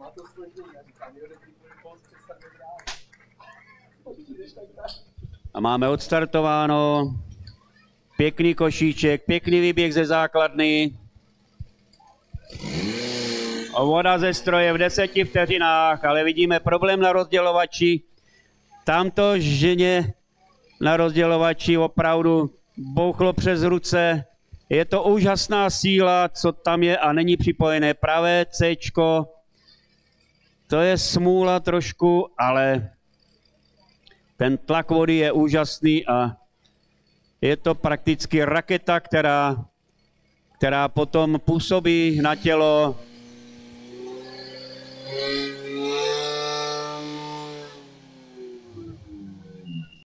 A máme odstartováno. Pěkný košíček, pěkný výběh ze základny. Voda ze stroje v 10 vteřinách, ale vidíme problém na rozdělovači. Tamto ženě na rozdělovači opravdu bouchlo přes ruce. Je to úžasná síla, co tam je a není připojené pravé C-čko. To je smůla trošku, ale ten tlak vody je úžasný a je to prakticky raketa, která potom působí na tělo.